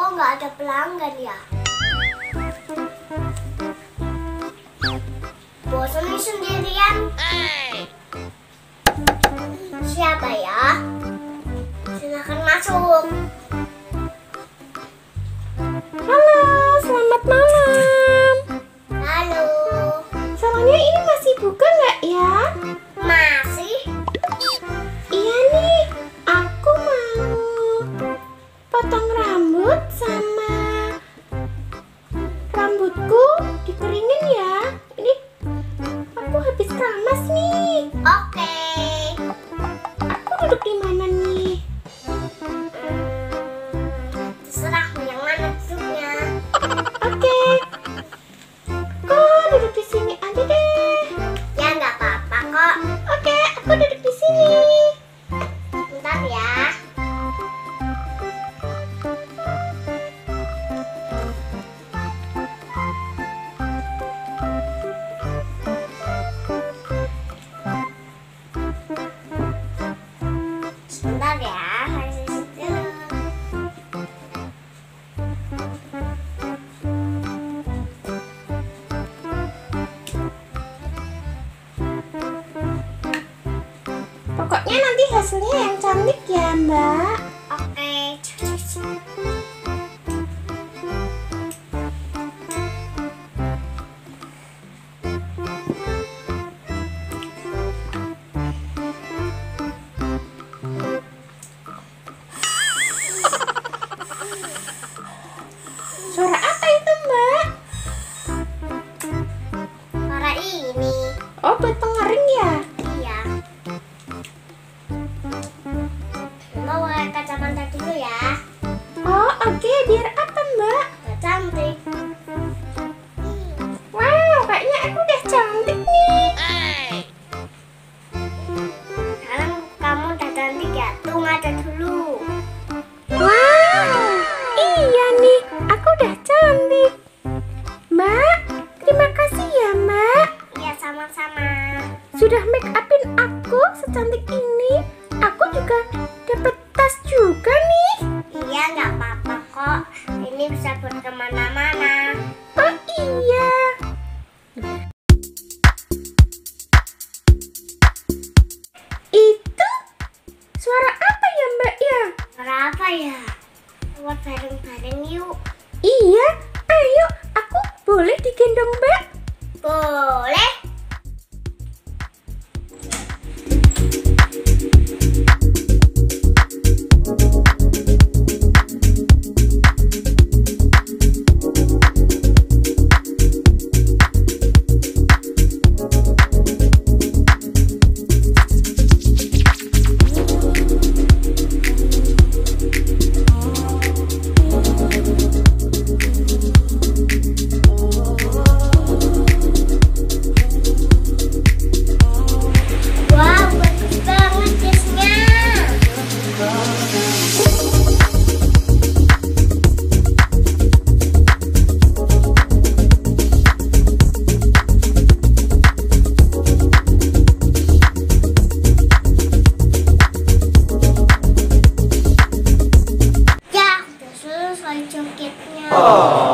kok nggak ada pelanggan ya? Bosan nih sendirian. Siapa ya? Silakan masuk. Halo, selamat malam. Halo. Salonnya ini masih buka nggak ya? Masih? Iya nih, aku mau potong rambut sama rambutku dikeringin ya. Ini aku habis keramas nih. Oke. Aku duduk di mana nih? Terserah yang mana duduknya. Oke. Kok duduk di sini aja deh. Ya nggak apa-apa kok. Oke, aku duduk di sini. Bentar ya. Sebentar ya, harus dulu. Pokoknya nanti hasilnya yang cantik ya, Mbak. Oke. Suara apa itu, Mbak? Suara ini. Oh, buat pengering ya? Iya. Mau pakai kacamata dulu ya. Oh, oke. Biar apa, Mbak? Udah cantik. Wow, kayaknya aku udah cantik nih. Sekarang kamu udah cantik ya. Tuh ngaca dulu. Wow, iya nih. Aku udah cantik. Mbak, terima kasih ya, Mbak. Iya sama-sama. Sudah make upin aku secantik ini. Aku juga dapat tas juga nih. Iya nggak apa-apa kok. Ini bisa buat kemana-mana. Oh iya. Itu suara apa ya, Mbak ya? Suara apa ya? Buat bareng-bareng yuk. Iya, ayo. Aku boleh digendong, Mbak? Boleh. Wow, bagus banget jasnya. Ya, udah selesai joketnya.